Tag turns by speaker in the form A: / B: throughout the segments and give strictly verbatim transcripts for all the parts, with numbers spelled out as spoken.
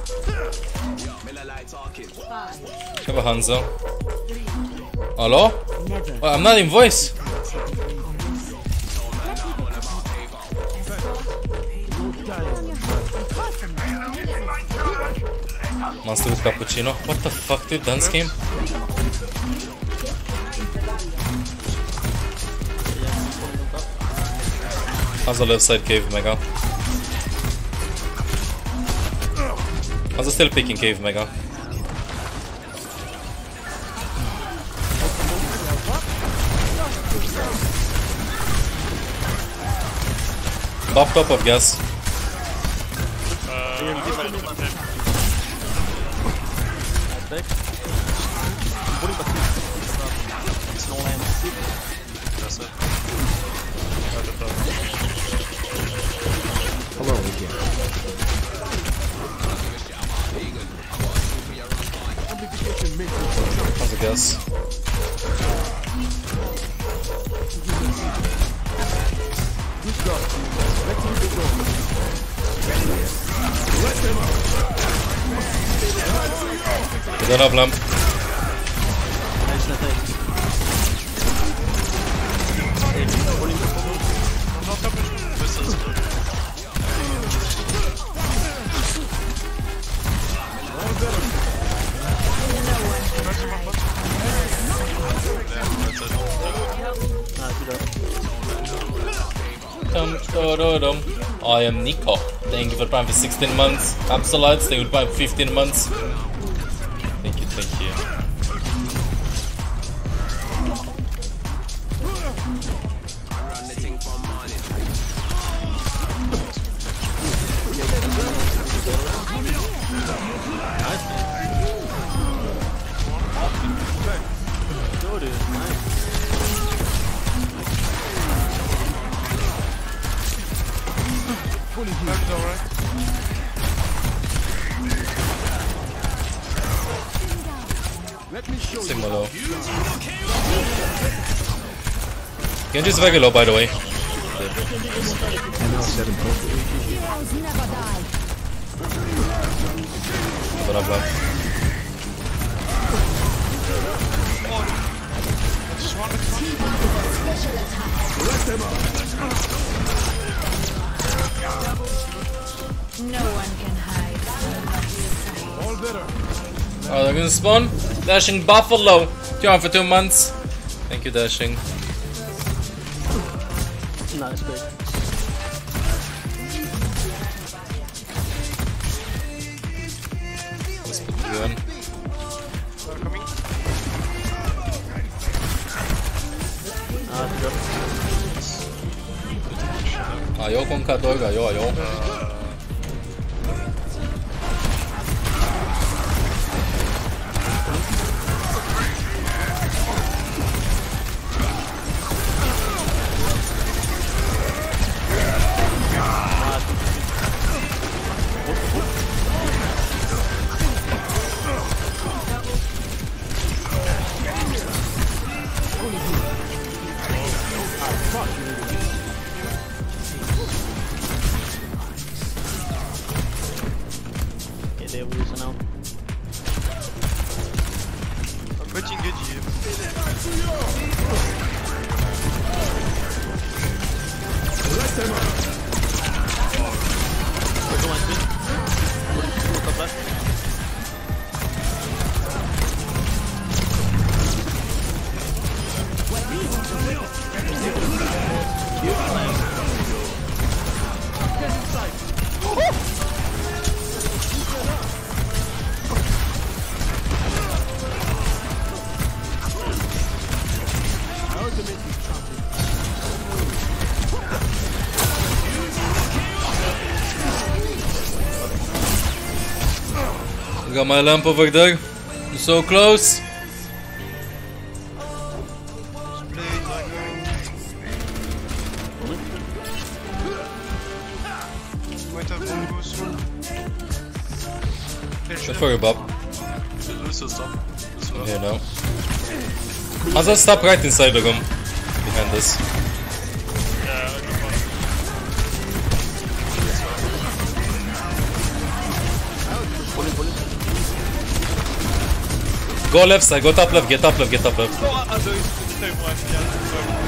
A: Ich habe Hansa. Hallo? Oh, I'm not in voice. Monster with cappuccino. What the fuck, dude? Dance game? Hansa left side cave, mega. Hansa still picking cave, mega. Buff top of gas.
B: Hello again.
A: How's a gas? We don't have lamp. Dum, dum, dum, dum. I am Nico. Thank you for Prime for sixteen months. Absolites, thank you for Prime for fifteen months. Thank you, thank you. Sigma low. Genji's very low, by the way.
B: M L seven
A: Don't have lamp.
C: No one can hide.
B: all better.
A: Oh, they're gonna spawn. Dashing Buffalo. Two on for two months. Thank you, Dashing.
D: Nice pick.
A: Let's put the gun.
D: Ah, drop.
A: Ayaw kong kadog, ayaw, ayaw.
D: They will use now.
E: I'm putting good here.
A: Got my lamp over there. I'm so close.
E: Might have one soon.
A: Good for you, Bob.
E: Lucio, stop.
A: I'm here now. Hansa, stop right inside the room. Behind us. Go left side, go top left, get top left, get top left.
E: What are those two ones? Yeah,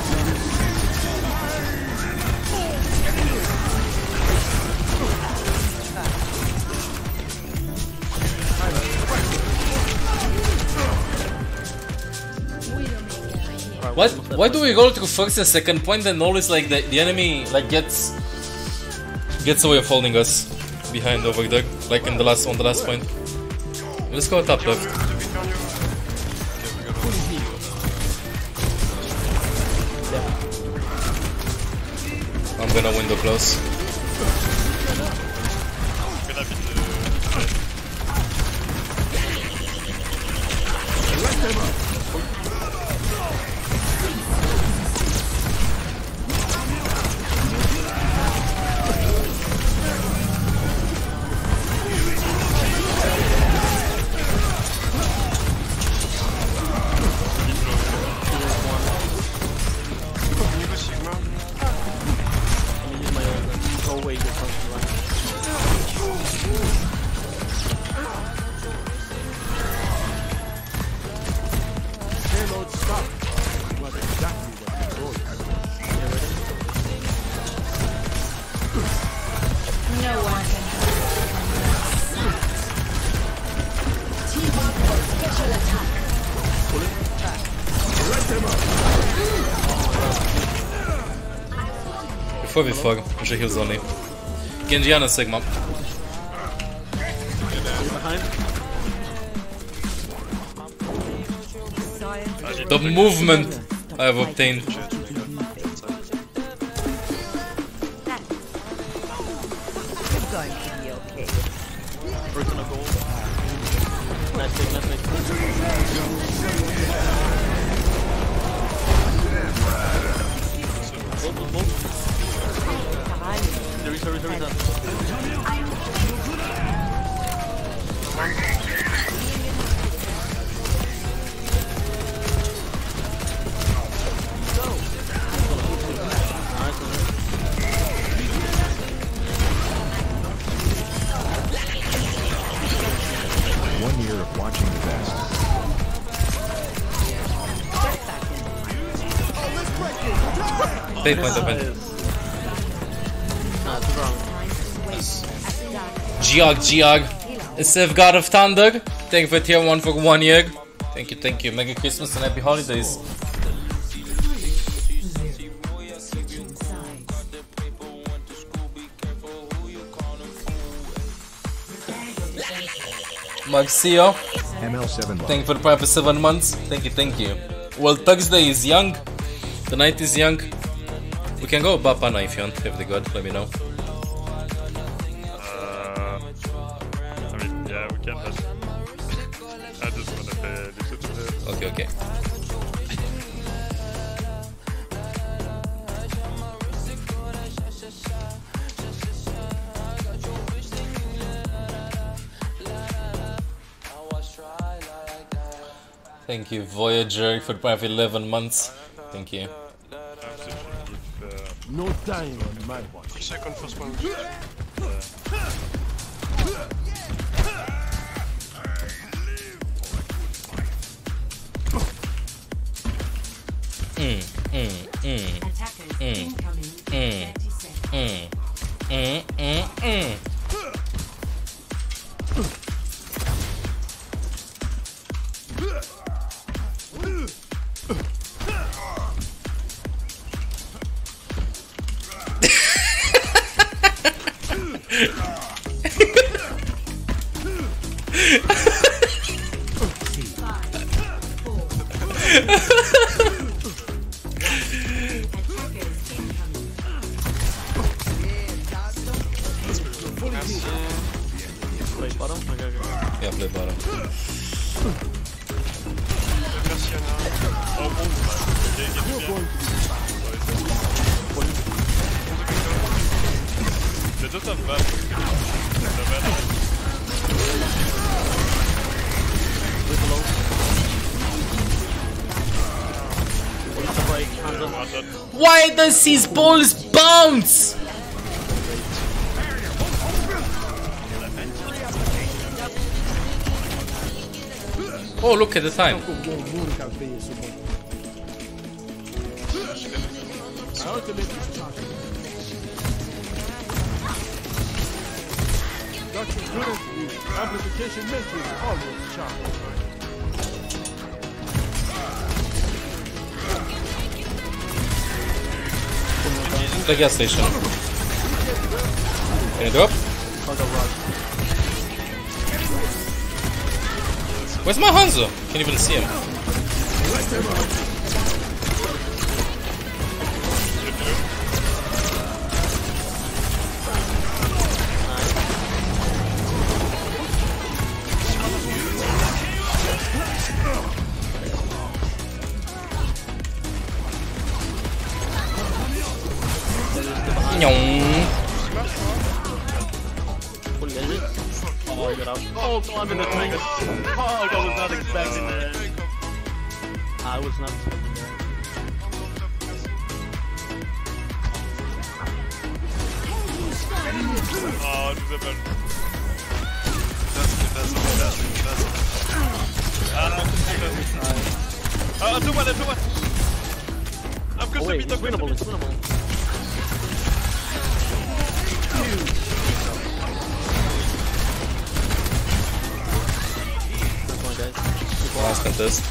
A: What? Why do we go to first and second point and always like the, the enemy like gets gets away of holding us behind over there, like in the last on the last point. Let's go top left. I'm gonna window close. Before we fuck, I should heal Zonny. Genji and a Sigma. The movement I have obtained.
B: One year of watching the best.
A: Bait point open. Geog, Geog. Sif God of Thunder. Thank you for tier one for one year. Thank you, thank you. Merry Christmas and happy holidays. Maxio.
B: M L seven.
A: Thank you for the prime for seven months. Thank you, thank you. Well, Thursday is young. The night is young. We can go Bapana if you want, if they got, let me know.
F: Uh, I mean, yeah, we can, but I just wanna play this today.
A: Okay, okay. Thank you, Voyager, for the prime for eleven months. Thank you.
G: No time on my watch.
E: Second first one.
A: Mm, mm, mm, mm, mm, mm, mm, mm, mm.
D: Play bottom? Okay, okay.
A: Yeah, play bottom.
E: Merci Anna.
F: Oh, bon, ok, get bien. C'est deux top bas.
A: Why does his balls bounce? Oh, look at the time.
G: Amplification matrix almost charged.
A: The gas station. Can you drop? Where's my Hanzo? Can't even see him.
D: Oh, I got out. Oh, I'm in the tank. Oh, I was not expecting that. I was not expecting that.
F: Oh, du bist das ist das ist das. Ah, ah, tu mal, tu mal. I'm good to beat the
D: winnable, it's winnable.
A: Last contest.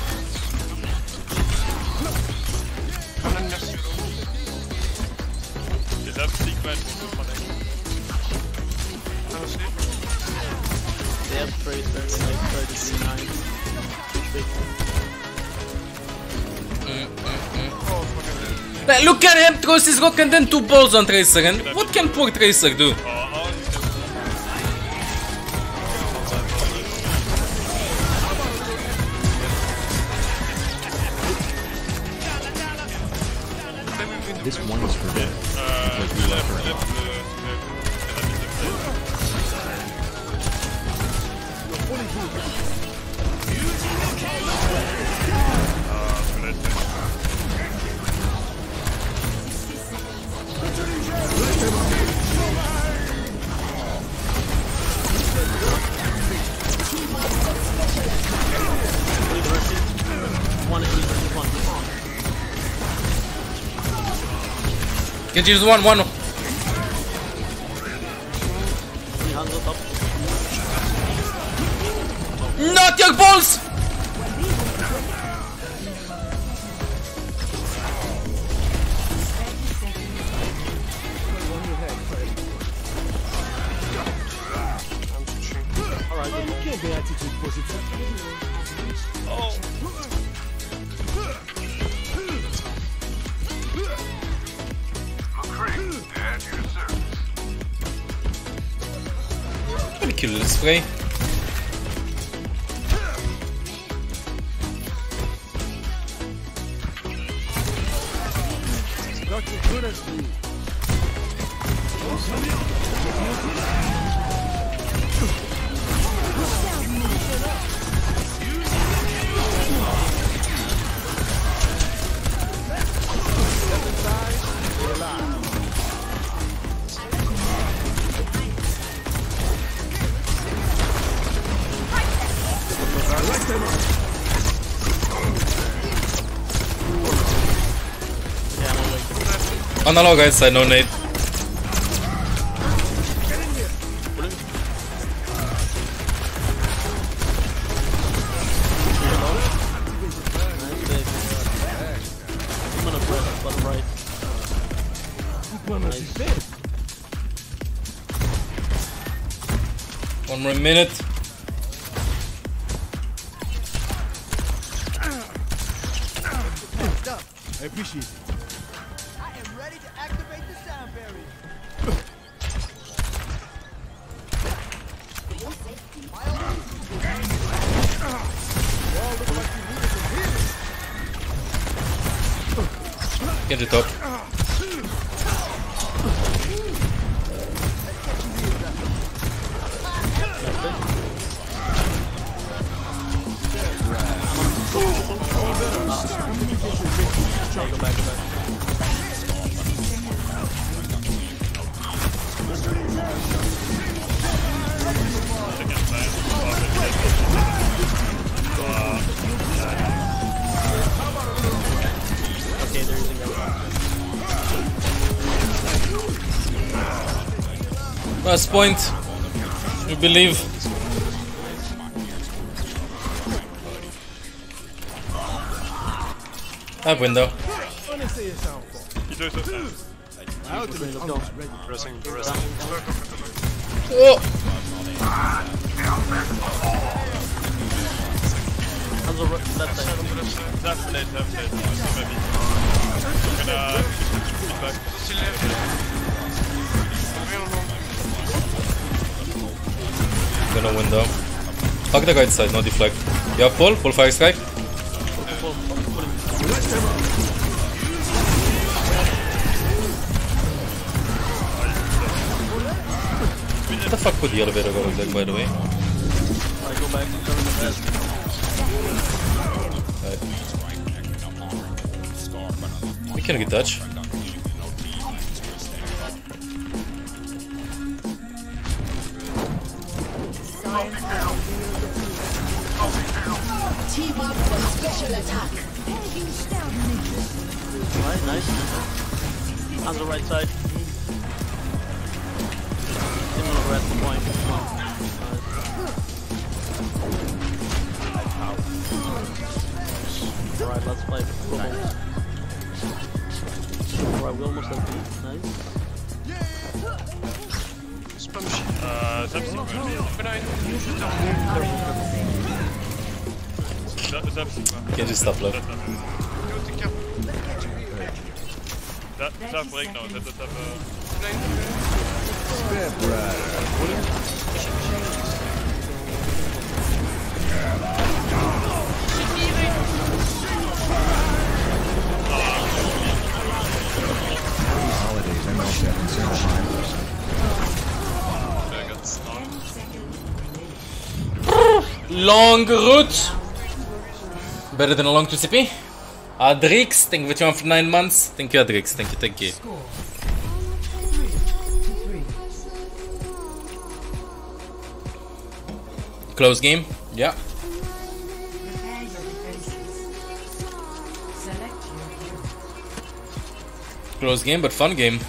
F: Is that secret for next?
D: They have trade like thirty-nine.
A: Like, look at him throws his rock and then two balls on Tracer. And what can poor Tracer do?
B: This one is for them. Because we love her.
A: Can you use one, one. Not your balls!
G: Alright, you can't be attitude positive.
F: Oh.
A: Kill the spray. On the low guys side, no nade. One more minute.
G: I appreciate it.
H: I am ready to activate the sound barrier.
A: Get the top.
D: Go back, go back.
A: Last point. We believe. Up window.
E: Il doit être pressing, pressing.
A: Oh.
D: On the right, left side.
E: Left side, left side. Maybe. I'm gonna feedback. Still left.
A: Gonna window. Hug the right side, no deflect. You have pull, pull fire strike. What the fuck would the elevator go like, by the way?
D: I go back and turn the best.
A: Right. We can get touch.
D: Alright, nice. On the right side. Similar red point. Alright, let's play global. Alright, we almost have beat. Nice.
E: Uh, Zap Sigma. Zap Sigma.
A: Can just stop left.
E: Zap, Zap break now. Zap, Zap, uh...
B: Holidays M L seven single high.
A: Long route. Better than a long two C P. Adrix, thank you for two for nine months. Thank you, Adrix. Thank you, thank you. Close game. Yeah. Close game, but fun game.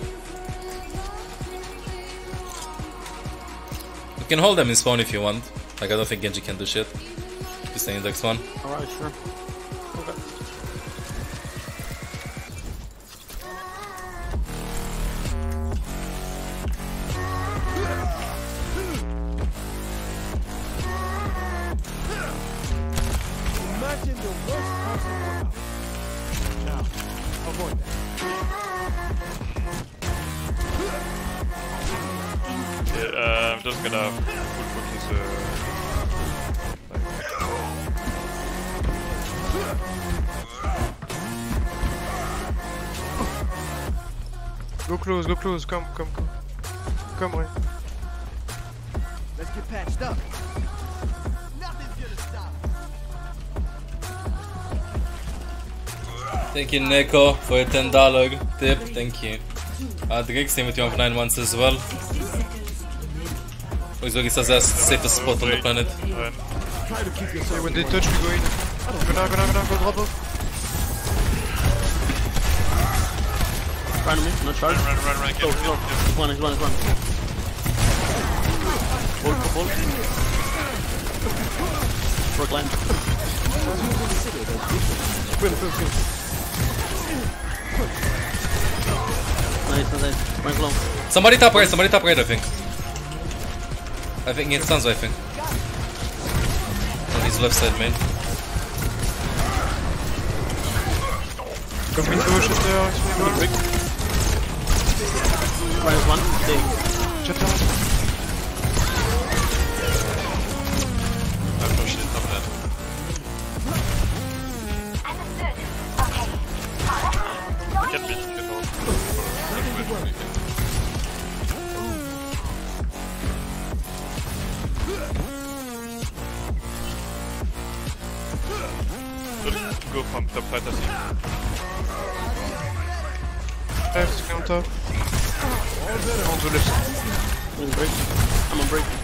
A: You can hold them in spawn if you want. Like, I don't think Genji can do shit. Just stay in next one.
D: Alright, sure. Okay.
G: Imagine the worst possible. Now, avoid that.
E: Yeah, uh, I'm just gonna full focus. Uh, Go close, go close, come, come, come. Come, right.
H: Let's get patched up. Nothing's gonna stop.
A: Thank you, Neko, for your ten dollar tip. Thank you. Adrix, same with you for nine months as well. Uzbek says that's the safest spot on the planet.
E: Run. Okay, when they touch, we go in. Go now, go now, go now, go drop off.
D: Run me, no charge.
E: Run, run, run, run,
D: Go,
E: get
D: go. He's one, he's one, he's one. Hold, hold. Work land. Nice, nice, nice. Rank low.
A: Somebody top right, somebody top right, I think. I think it stands, I think. On his left side, man.
E: Come in, go, shutter,
D: Right, one. Stay.
E: shutter. I'm no shit, I'm dead. Get me, get out. Just go from top right, I see. Left, counter. On the left side.
D: I'm on break. I'm on break.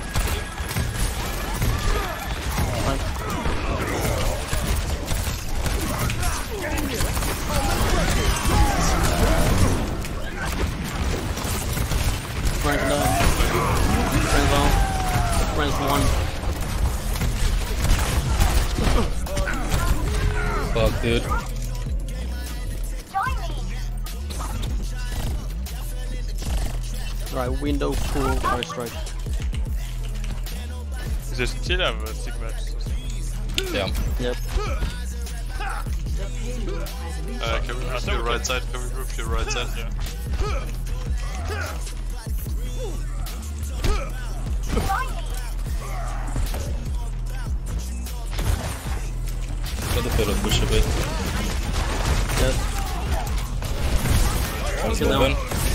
D: Fine. Rank down.
A: Fuck, dude.
D: Right, window, pool, fire strike.
E: Is there still have a stick match?
A: Yeah.
D: Yep.
E: Uh, can we move to your right side? Can we move to your right side? Yeah.
A: Let the payload push a bit.
D: Yep.
A: One's
D: Kill
A: open.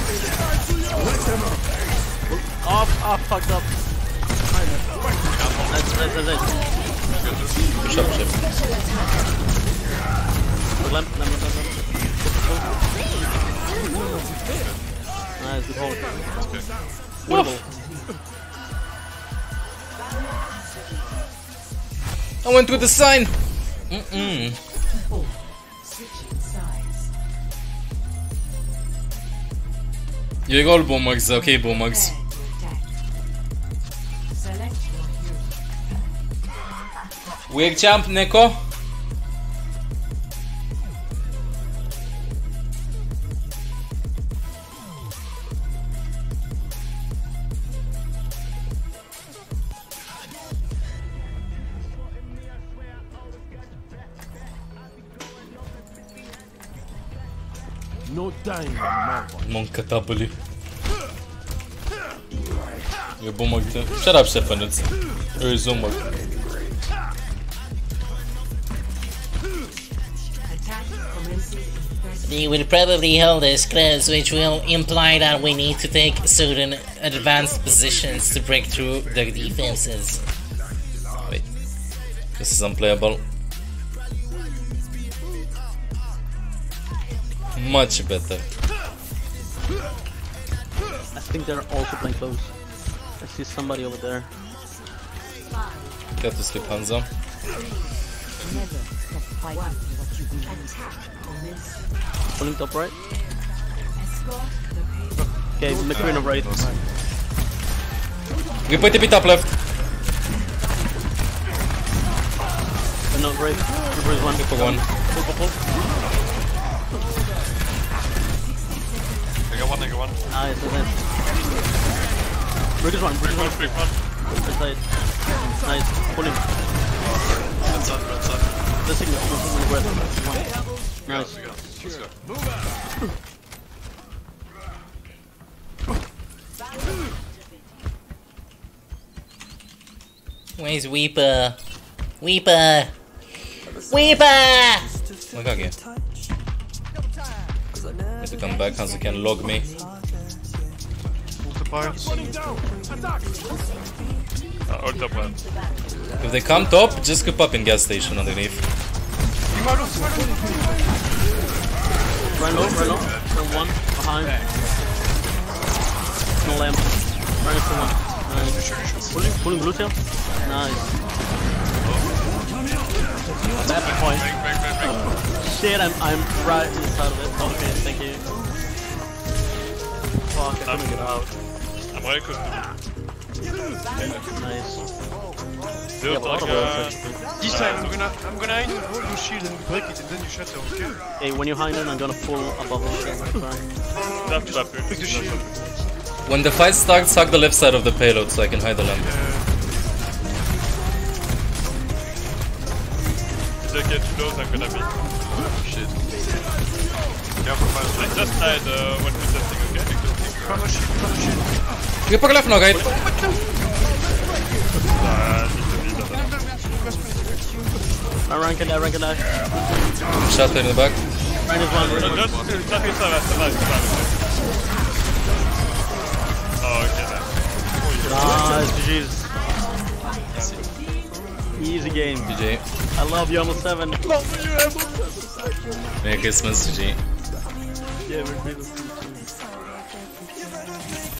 D: Off, off, fucked up. Nice, nice, nice, nice.
A: Push up, push up.
D: Good lamp, lamp, lamp, lamp. Nice, good hold. Winnable.
A: I went with the sign! Mm-mm. Jag går bommags, okej okay, bommags. Weird jump, Neko.
G: No dying on my one.
A: Monka tabuli. You're bombag too. Shut up, Stefan. It's very zombag.
I: We will probably hold this close, which will imply that we need to take certain advanced positions to break through their defenses.
A: Wait. This is unplayable. Much better.
D: I think they're also playing close. I see somebody over there.
A: Got to skip Hanzo.
D: Pulling top right. Okay, McQueen right.
A: We put a bit up left.
D: And not right. There is one.
A: For one.
D: Pull, pull, pull.
E: I got one, I got one.
D: Nice, nice. Bridge is one, bridge is one.
E: Big one.
D: Right side. Nice. Pull him.
E: Right side, right side.
D: The signal. The signal breath. Nice.
E: Let's go. Let's go.
I: Where's Weeper? Weeper! Weeper!
A: Oh, okay. Need to come back, Hanzo can log me.
E: Uh, ult up one.
A: If they come top, just scoop up in gas station underneath.
D: Run low, run low. Run one. Behind. No lamp. Run for one. Nice. Pulling, pulling blue tail. Nice. Bad point. Shit, I'm, I'm right inside of it. Okay, thank you. Fuck, I couldn't get out.
E: I'm really close to
D: Nice.
E: Dude,
D: Yeah,
E: like,
D: well,
E: uh,
F: This time I'm gonna I'm gonna hide roll your shield and break it and then you shatter, okay?
D: Hey, when you're hiding, I'm gonna pull above the shield.
E: tap, tap,
F: Break the shield.
A: When the fight starts, hug the left side of the payload so I can hide the lamp.
E: If they get close, I'm gonna be. Oh shit. Careful, man. I just hide uh, when we're testing, okay?
F: Come on shield, come on shield.
A: You put left now, guys.
E: Uh, need to be better.
D: I rank and I rank and I.
A: Shot in the back.
D: Rank is one.
E: Uh, just tap inside, that's nice, nice. Oh, okay, nice.
D: Nice, G G's. Easy game.
A: G G.
D: I love you, M L seven.
A: Merry Christmas, G G.
D: Yeah, Merry Christmas.